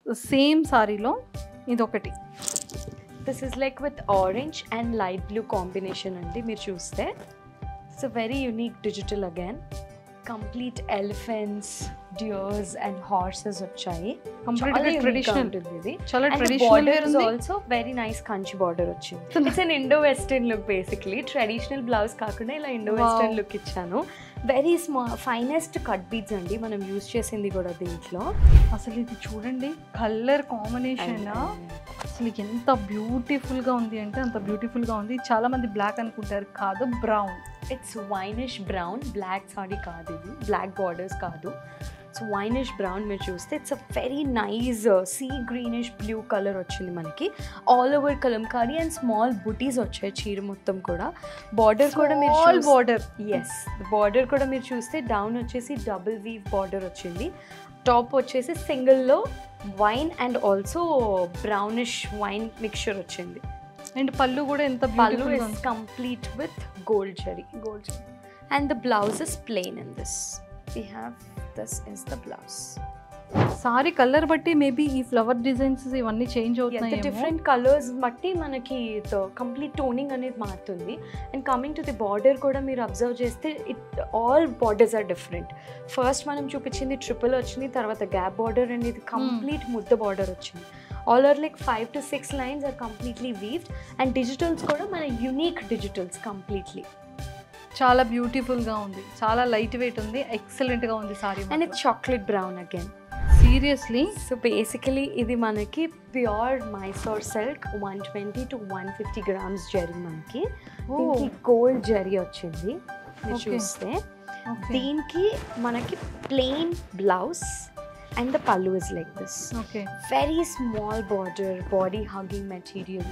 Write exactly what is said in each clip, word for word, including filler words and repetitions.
Same సారీలో ఇదొకటి. This is like with orange and light blue combination అండి. మీరు చూస్తే it's very unique digital again. Complete elephants, deers and horses వచ్చాయి. కంప్లీట్గా ట్రెడిషనల్ ఉంటుంది ఇది. చాలా ట్రెడిషనల్ వేర్ ఉంది. Also very nice Kanchi border వచ్చింది. It's an Indo western look basically. Traditional blouse కాకుండా ఇలా ఇండో వెస్టర్న్ లుక్ ఇచ్చాను. Very small finest cut beads అండి మనం యూజ్ చేసింది కూడా దీంట్లో. అసలు ఇది చూడండి కలర్ కాంబినేషన్ అసలు ఎంత బ్యూటిఫుల్గా ఉంది అంటే అంత బ్యూటిఫుల్గా ఉంది. చాలా మంది బ్లాక్ అనుకుంటారు, కాదు brown. It's winish brown. Black sari కాదు ఇది, బ్లాక్ బార్డర్స్ కాదు. సో వైనిష్ బ్రౌన్ మీరు చూస్తే it's a very nice sea greenish blue colour వచ్చింది మనకి. All over kalamkari and small buttis వచ్చాయి చీర మొత్తం కూడా. బార్డర్ కూడా మీరు బార్డర్ ఎస్ బార్డర్ కూడా మీరు చూస్తే డౌన్ వచ్చేసి డబుల్ వీవ్ బార్డర్ వచ్చింది. టాప్ వచ్చేసి సింగిల్లో wine and also brownish wine mixture వచ్చింది. అండ్ పళ్ళు కూడా ఎంత pallu is complete with gold zari. Gold zari and the blouse is plain in this. We have this is the blouse. Sari colour బట్టి maybe ఈ flower designs ఇవన్నీ change అవుతున్నాయి. Different colours బట్టి మనకి complete toning అనేది మారుతుంది. And coming to the border కూడా మీరు అబ్జర్వ్ చేస్తే it all borders are different. First మనం చూపించింది ట్రిపుల్ వచ్చింది, తర్వాత గ్యాప్ బార్డర్ అండ్ ఇది కంప్లీట్ ముద్ద బార్డర్ వచ్చింది. All are like five to six lines are completely weaved. And digitals కూడా మన యూనిక్ డిజిటల్స్ కంప్లీట్లీ. చాలా బ్యూటిఫుల్గా ఉంది, చాలా లైట్ వెయిట్ ఉంది, ఎక్సలెంట్గా ఉంది sari. And it's chocolate brown again. Seriously so basically ఇది మనకి pure Mysore silk one twenty to one fifty grams zari మనకి. దీనికి గోల్డ్ జరీ వచ్చింది మీరు చూస్తే. దీనికి మనకి plain blouse and the pallu is like this. Okay. Very small border, body hugging material.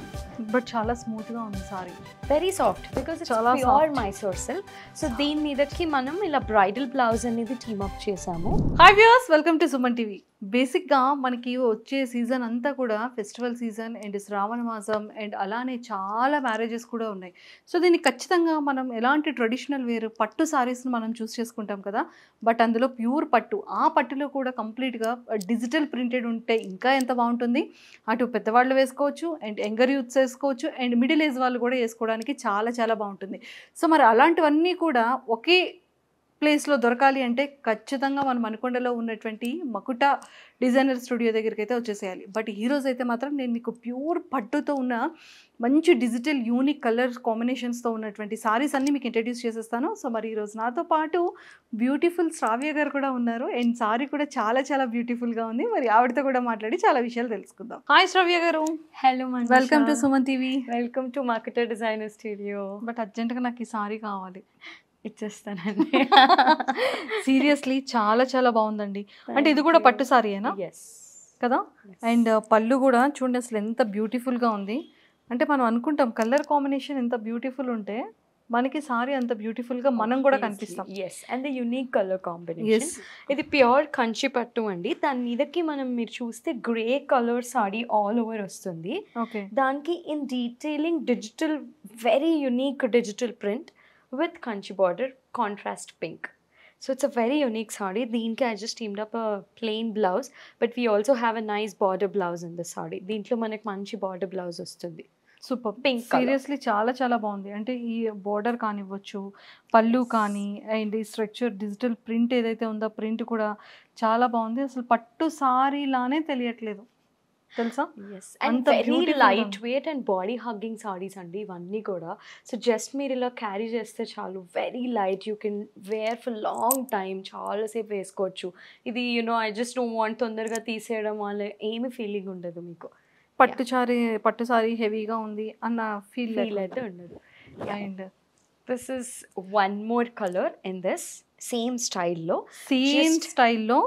But chala smooth ga undi saree. Very soft because it's chala pure soft. Mysore silk. So deen meedaki manam ila bridal blouse anedi team up chesamu. Hi viewers, welcome to Suman T V. బేసిక్గా మనకి వచ్చే season అంతా కూడా festival season and శ్రావణ మాసం and అలానే చాలా marriages కూడా ఉన్నాయి. సో దీన్ని ఖచ్చితంగా మనం ఎలాంటి ట్రెడిషనల్ వేర్ పట్టు సారీస్ని మనం చూస్ చేసుకుంటాం కదా. బట్ అందులో ప్యూర్ పట్టు, ఆ పట్టులో కూడా కంప్లీట్గా డిజిటల్ ప్రింటెడ్ ఉంటే ఇంకా ఎంత బాగుంటుంది. అటు పెద్దవాళ్ళు వేసుకోవచ్చు అండ్ యంగర్ యూత్స్ వేసుకోవచ్చు అండ్ మిడిల్ ఏజ్ వాళ్ళు కూడా వేసుకోవడానికి చాలా చాలా బాగుంటుంది. సో మరి అలాంటివన్నీ కూడా ఒకే ప్లేస్లో దొరకాలి అంటే ఖచ్చితంగా మనం మణికొండలో ఉన్నటువంటి మకుటా డిజైనర్ స్టూడియో దగ్గరికి అయితే వచ్చేసేయాలి. బట్ ఈరోజు అయితే మాత్రం నేను మీకు ప్యూర్ పట్టుతో ఉన్న మంచి డిజిటల్ యూనిక్ కలర్ కాంబినేషన్స్తో ఉన్నటువంటి సారీస్ అన్నీ మీకు ఇంట్రడ్యూస్ చేసేస్తాను. సో మరి ఈరోజు నాతో పాటు బ్యూటిఫుల్ శ్రావ్య గారు కూడా ఉన్నారు అండ్ సారీ కూడా చాలా చాలా బ్యూటిఫుల్గా ఉంది. మరి ఆవిడతో కూడా మాట్లాడి చాలా విషయాలు తెలుసుకుందాం. Hi Shravya garu. Hello, welcome to Suman TV. Welcome to Makuta designer studio. But అర్జెంట్గా నాకు ఈ సారీ కావాలి. ఇచ్చేస్తానండి. సీరియస్లీ చాలా చాలా బాగుందండి. అంటే ఇది కూడా పట్టు సారీయేనా కదా. అండ్ పళ్ళు కూడా చూడండి అసలు ఎంత బ్యూటిఫుల్గా ఉంది. అంటే మనం అనుకుంటాం కలర్ కాంబినేషన్ ఎంత బ్యూటిఫుల్ ఉంటే మనకి సారీ అంత బ్యూటిఫుల్గా మనం కూడా కనిపిస్తాం. Yes, and the unique colour combination. ఇది ప్యూర్ కంచి పట్టు అండి. దాని మీదకి మనం మీరు చూస్తే grey colour sari all over వస్తుంది. ఓకే, దానికి in detailing digital very unique digital print with kanchi border, contrast pink. So it's a very unique saree. Deenki I just teamed up a plain blouse, but we also have a nice border blouse in the saree. Deentlo manaku manchi border blouse vastundi. Super, pink. Seriously చాలా చాలా బాగుంది. అంటే ఈ border కానివ్వచ్చు, పళ్ళు కానీ and ఈ structure digital print ఏదైతే ఉందో ప్రింట్ కూడా చాలా బాగుంది. అసలు పట్టు సారీ లానే తెలియట్లేదు తెలుసా. And very light weight and body hugging saris అండి ఇవన్నీ కూడా. సో జస్ట్ మీరు ఇలా క్యారీ చేస్తే చాలు, very light, you can wear for long time, చాలాసేపు వేసుకోవచ్చు. ఇది you know I just don't want తొందరగా తీసేయడం వల్ల ఏమి ఫీలింగ్ ఉండదు మీకు. పట్టు సారీ పట్టు సారీ హెవీగా ఉంది అన్న ఫీల్ ఫీల్ అయితే ఉండదు. And this is one more colour in this same స్టైల్లో. సేమ్ స్టైల్లో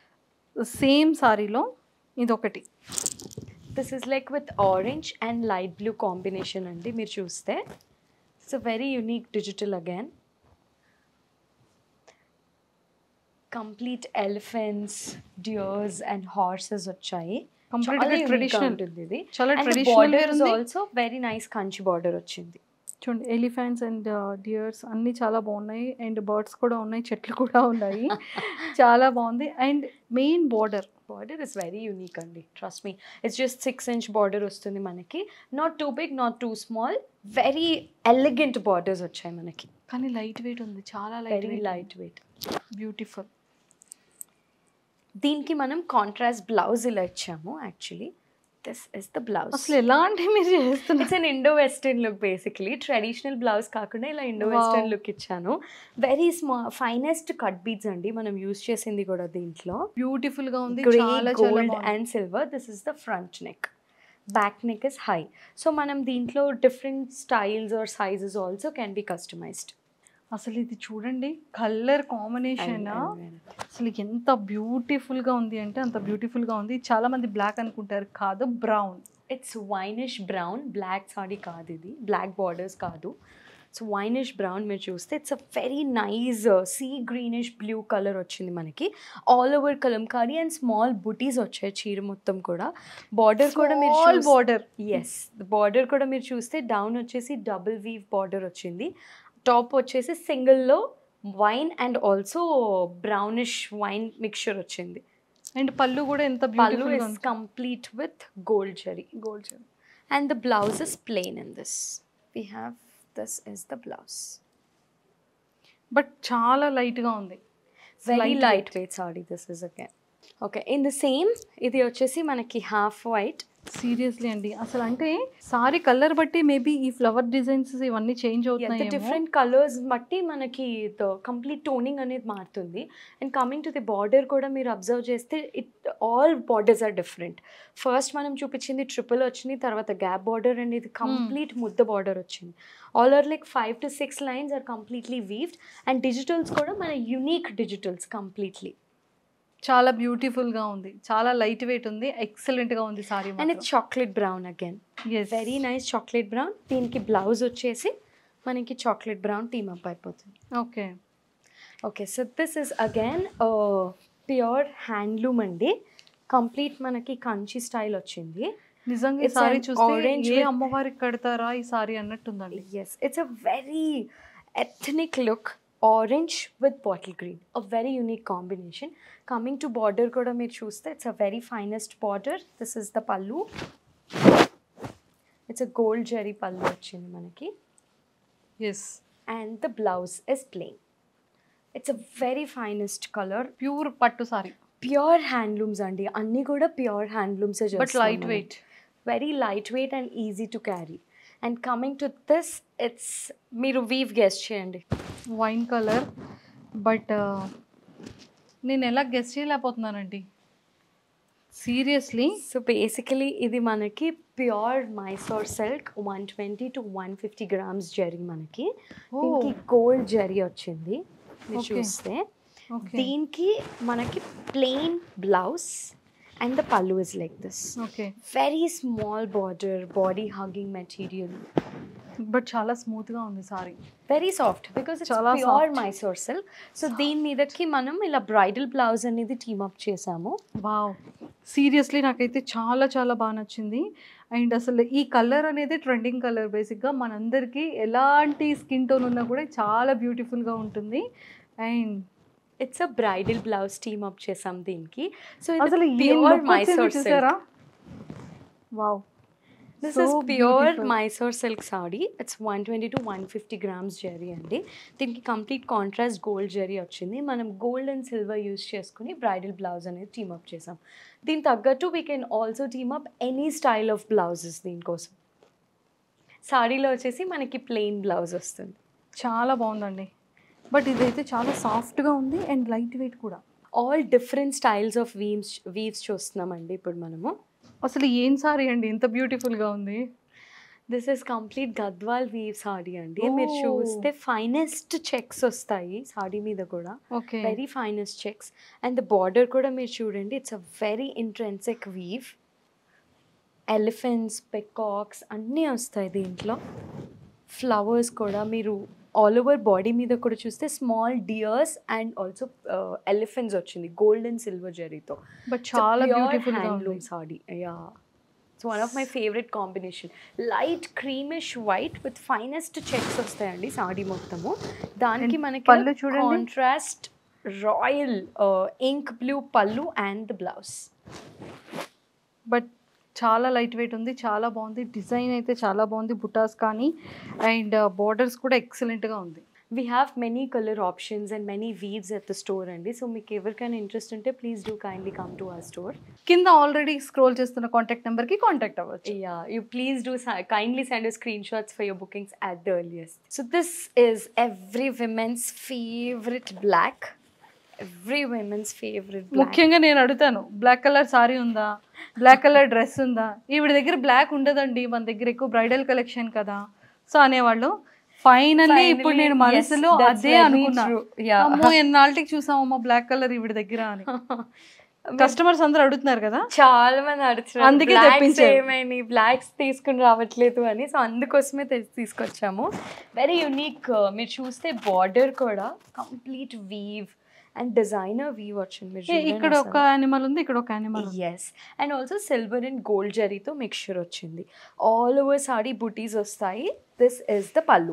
సేమ్ సారీలో ఇదొకటి. This is like with orange and light blue combination అండి మీరు చూస్తే. It's a very unique digital again. Complete elephants, deers and horses వచ్చాయి. కంప్లీట్గా traditional ఉంటుంది ఇది. చాలా ట్రెడిషనల్ వేర్ ఉంది. Also very nice Kanchi border వచ్చింది. చూడండి ఎలిఫెంట్స్ అండ్ డియర్స్ అన్నీ చాలా బాగున్నాయి అండ్ బర్డ్స్ కూడా ఉన్నాయి, చెట్లు కూడా ఉన్నాయి. చాలా బాగుంది. And main border border is very unique అండి, trust me. It's just six inch border వస్తుంది మనకి, not too big not too small, very elegant borders వచ్చాయి మనకి. కానీ లైట్ వెయిట్ ఉంది, చాలా light very weight, light weight, beautiful. దీనికి మనం కాంట్రాస్ట్ బ్లౌజ్ ఇలా ఇచ్చాము. Actually this is the blouse. అసలు ఎలా అంటే మీరు చేస్తున్నారు, it's an Indo western look basically. Traditional blouse కాకుండా ఇలా ఇండో వెస్టర్న్ లుక్ ఇచ్చాను. Very small finest cut beads అండి మనం యూజ్ చేసింది కూడా దీంట్లో. బ్యూటిఫుల్ గా ఉంది, గ్రే, చాలా gold and silver. This is the front neck, back neck is high. So మనం దీంట్లో different styles or sizes also can be customized. అసలు ఇది చూడండి, కలర్ కాంబినేషన్ అసలు ఎంత బ్యూటిఫుల్ గా ఉంది అంటే అంత బ్యూటిఫుల్ గా ఉంది. చాలా మంది బ్లాక్ అనుకుంటారు, కాదు brown. It's winish brown, black sari కాదు ఇది, బ్లాక్ బార్డర్స్ కాదు. సో వైనిష్ బ్రౌన్ మీరు చూస్తే it's a very nice sea greenish blue colour వచ్చింది మనకి. All over kalamkari and small buttis వచ్చాయి చీర మొత్తం కూడా. బార్డర్ కూడా మీరు బార్డర్, ఎస్ బార్డర్ కూడా మీరు చూస్తే డౌన్ వచ్చేసి డబుల్ వీవ్ బార్డర్ వచ్చింది. టాప్ వచ్చేసి సింగిల్లో wine and also brownish wine mixture వచ్చింది. అండ్ పళ్ళు కూడా ఎంత pallu beautiful is complete with gold zari. Gold zari. And the blouse is plain in this. We have, this is the blouse. But చాలా light గా ఉంది, Very lightweight saree this is again. Okay, in the same, ఇది వచ్చేసి మనకి half white. Seriously అండి, అసలు అంటే sari colour బట్టి మేబీ ఈ ఫ్లవర్ డిజైన్స్ ఇవన్నీ చేంజ్ అవుతున్నాయి. డిఫరెంట్ కలర్స్ బట్టి మనకి కంప్లీట్ టోనింగ్ అనేది మారుతుంది. And coming to the border కూడా మీరు అబ్జర్వ్ చేస్తే it all borders are different. First మనం చూపించింది ట్రిపుల్ వచ్చింది, తర్వాత గ్యాప్ బార్డర్ అండ్ ఇది కంప్లీట్ ముద్ద బార్డర్ వచ్చింది. All are like five to six lines are completely weaved. And digitals కూడా మన యూనిక్ డిజిటల్స్ కంప్లీట్లీ. చాలా బ్యూటిఫుల్ గా ఉంది, చాలా లైట్ వెయిట్ ఉంది, ఎక్సలెంట్ గా ఉంది sari. And it's chocolate brown again, very nice chocolate brown. దీనికి బ్లౌజ్ వచ్చేసి మనకి చాక్లెట్ బ్రౌన్ టీమ్ అప్ అయిపోతుంది. Okay okay, so this is again pure handloom అండి. కంప్లీట్ మనకి కంచి స్టైల్ వచ్చింది. నిజంగా ఈ సారీ చూస్తే ఏ అమ్మవారికి కడతారా ఈ సారీ అన్నట్టుందండి. Yes, it's a very ethnic look. Orange with bottle green, a very unique combination. Coming to border కూడా మీరు చూస్తే it's a very finest border. This is the pallu, it's a gold zari pallu వచ్చింది మనకి. Yes, and the blouse is plain. It's a very finest colour, pure పట్టు sari, pure handlooms అండి. అన్నీ కూడా pure handlooms, but light weight, very light weight and easy to carry. And coming to this, it's మీరు weave guess చేయండి, wine colour. But నేను ఎలా guess చేయలేకపోతున్నానండి seriously. So basically ఇది మనకి pure Mysore silk, one twenty to one fifty grams zari మనకి. దీనికి gold zari వచ్చింది మీరు చూస్తే. దీనికి మనకి plain blouse and the pallu is like this. Okay, very small border, body hugging material, but చాలా స్మూత్ గా ఉంది sari. Very soft because it's pure Mysore silk. So దీని మీదకి మనం ఇలా బ్రైడల్ బ్లౌజ్ అనేది టీమ్ అప్ చేసాము. వావ్, సీరియస్లీ నాకైతే చాలా చాలా బాగా నచ్చింది. అండ్ అసలు ఈ కలర్ అనేది ట్రెండింగ్ కలర్. బేసిక్గా మనందరికీ ఎలాంటి స్కిన్ టోన్ ఉన్నా కూడా చాలా బ్యూటిఫుల్గా ఉంటుంది. And it's a bridal blouse team up చేసాం దీనికి. సో అసలు ప్యూర్ మైసూర్ చూసారా, wow. This is pure Mysore silk sari. It's one twenty to one fifty grams zari అండి. దీనికి కంప్లీట్ కాంట్రాస్ట్ గోల్డ్ జరీ వచ్చింది. మనం గోల్డ్ అండ్ సిల్వర్ యూస్ చేసుకుని బ్రైడల్ బ్లౌజ్ అనేది టీమ్ అప్ చేసాం. దీని తగ్గట్టు we can also team up any style of blouses. దీనికోసం సారీలో వచ్చేసి మనకి ప్లెయిన్ బ్లౌజ్ వస్తుంది. చాలా బాగుందండి. బట్ ఇదైతే చాలా సాఫ్ట్గా ఉంది అండ్ లైట్ వెయిట్ కూడా. All different styles of weaves weaves చూస్తున్నామండి ఇప్పుడు మనము. అసలు ఏం సారీ అండి ఇంత బ్యూటిఫుల్గా ఉంది. This is complete Gadwal weave sari అండి. మీరు చూస్తే ఫైనెస్ట్ చెక్స్ వస్తాయి సారీ మీద కూడా, very finest checks. And the border కూడా మీరు చూడండి, it's a very intrinsic weave. Elephants, peacocks అన్నీ వస్తాయి దీంట్లో. ఫ్లవర్స్ కూడా మీరు ఆల్ ఓవర్ బాడీ మీద కూడా చూస్తే small deers and also elephants వచ్చింది గోల్డ్ అండ్ సిల్వర్ జరీతో. బట్ చాలా beautiful handloom sari. Yeah, it's one of my favourite combination. Light creamish white with finest checks వస్తాయండి సారీ మొత్తము. దానికి మనకి పళ్ళు చూడండి, contrast royal ink blue pallu and the blouse. But చాలా light weight ఉంది, చాలా బాగుంది. డిజైన్ అయితే చాలా బాగుంది, బుటాస్ కానీ అండ్ బార్డర్స్ కూడా ఎక్సలెంట్గా ఉంది. We have many colour options and many weaves at the store అండి. సో మీకు ఎవరికైనా ఇంట్రెస్ట్ ఉంటే please do kindly come to our store. కింద ఆల్రెడీ స్క్రోల్ చేస్తున్న కాంటాక్ట్ నెంబర్కి కాంటాక్ట్ అవ్వచ్చు. Yeah, you please do si- kindly send us screenshots for your bookings at the earliest. So this is every women's favorite black. Every women's favorite black. ముఖ్యంగా నేను అడుగుతాను, black colour sari ఉందా, black colour dress ఉందా? ఈవిడ దగ్గర black ఉండదండి, మన దగ్గర ఎక్కువ బ్రైడల్ కలెక్షన్ కదా. సో అనేవాళ్ళు ఫైనల్లీ ఇప్పుడు నేను మనసులో అదే అనుకున్నా, అమ్మో ఎన్నాళ్ళకి చూసామమ్మా బ్లాక్ కలర్ ఈవిడ దగ్గర అని. కస్టమర్స్ అందరూ అడుగుతున్నారు కదా, చాలా మంది అడుగుతున్నారు, అందుకే తెప్పించారు, ఏమైనా బ్లాక్స్ తీసుకుని రావట్లేదు అని. సో అందుకోసమే తీసుకొచ్చాము. Very unique. మీరు చూస్తే బార్డర్ కూడా complete weave and designer weave వచ్చింది. ఇక్కడ ఒక యానిమల్ ఉంది, ఇక్కడ ఒక animal. Yes, and also silver and gold జరీతో మిక్స్చర్ వచ్చింది. ఆల్ ఓవర్ సారీ బుటీస్ వస్తాయి. This is the pallu.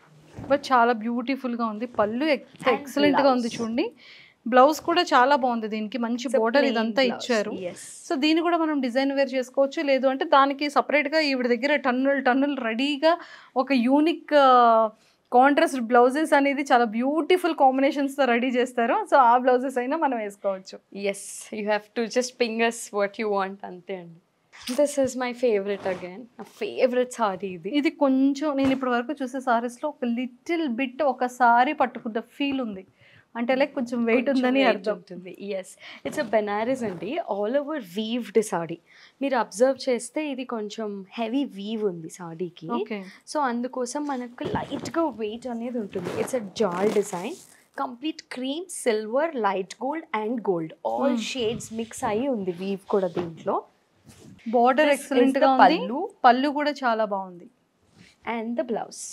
But చాలా బ్యూటిఫుల్గా ఉంది, పళ్ళు ఎక్సలెంట్గా ఉంది చూడండి. బ్లౌజ్ కూడా చాలా బాగుంది, దీనికి మంచి బోర్డర్ ఇదంతా ఇచ్చారు. సో దీన్ని కూడా మనం డిజైన్ వేర్ చేసుకోవచ్చు, లేదు అంటే దానికి సపరేట్గా ఈవిడ దగ్గర టన్నులు టన్నులు రెడీగా ఒక యూనిక్ కాంట్రాస్ట్ బ్లౌజెస్ అనేది చాలా బ్యూటిఫుల్ కాంబినేషన్స్తో రెడీ చేస్తారు. సో ఆ బ్లౌజెస్ అయినా మనం వేసుకోవచ్చు. Yes, you have to just ping us what you want, అంతే అండి. This is my favourite again, నా ఫేవరెట్ సారీ ఇది. ఇది కొంచెం నేను ఇప్పటి వరకు చూసే సారీస్లో ఒక లిటిల్ బిట్ ఒక సారీ పట్టుకున్న ఫీల్ ఉంది, అంటే లైక్ కొంచెం వెయిట్ ఉందని అర్థం ఉంటుంది. ఎస్, ఇట్స్ అ బెనారస్ అండి, ఆల్ ఓవర్ వీవ్డ్ సారీ. మీరు అబ్జర్వ్ చేస్తే ఇది కొంచెం హెవీ వీవ్ ఉంది సారీకి. సో అందుకోసం మనకు లైట్గా వెయిట్ అనేది ఉంటుంది. It's a jaal design, complete cream, silver, light gold and gold all shades mix అయ్యి ఉంది వీవ్ కూడా దీంట్లో. బార్డర్ ఎక్సలెంట్ గా ఉంది, పళ్ళు పళ్ళు కూడా చాలా బాగుంది. And the blouse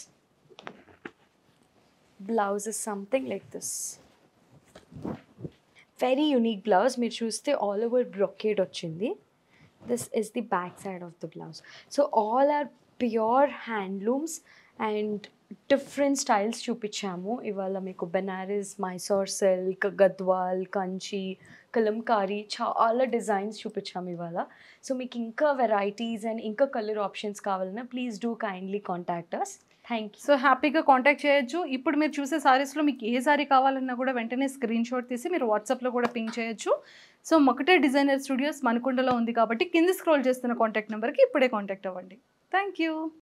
blouse is something like this, very unique blouse. మీరు చూస్తే ఆల్ ఓవర్ బ్రొకేడ్ వచ్చింది. This is the back side of the blouse. So all are pure handlooms and different styles చూపించాము ఇవాళ మీకు. బెనారస్, మైసూర్ సిల్క్, గద్వాల్, కంచి, కలంకారీ, చాలా designs చూపించాము ఇవాళ. So మీకు ఇంకా వెరైటీస్ అండ్ ఇంకా కలర్ ఆప్షన్స్ కావాలన్నా please do kindly contact us. Thank you. So హ్యాపీగా కాంటాక్ట్ చేయొచ్చు. ఇప్పుడు మీరు చూసే సారీస్లో మీకు ఏ సారీ కావాలన్నా కూడా వెంటనే స్క్రీన్ షాట్ తీసి మీరు వాట్సాప్లో కూడా పింక్ చేయొచ్చు. సో మొకటే డిజైనర్ స్టూడియోస్ మనకొండలో ఉంది కాబట్టి కింద స్క్రోల్ చేస్తున్న కాంటాక్ట్ నెంబర్కి ఇప్పుడే కాంటాక్ట్ అవ్వండి. Thank you.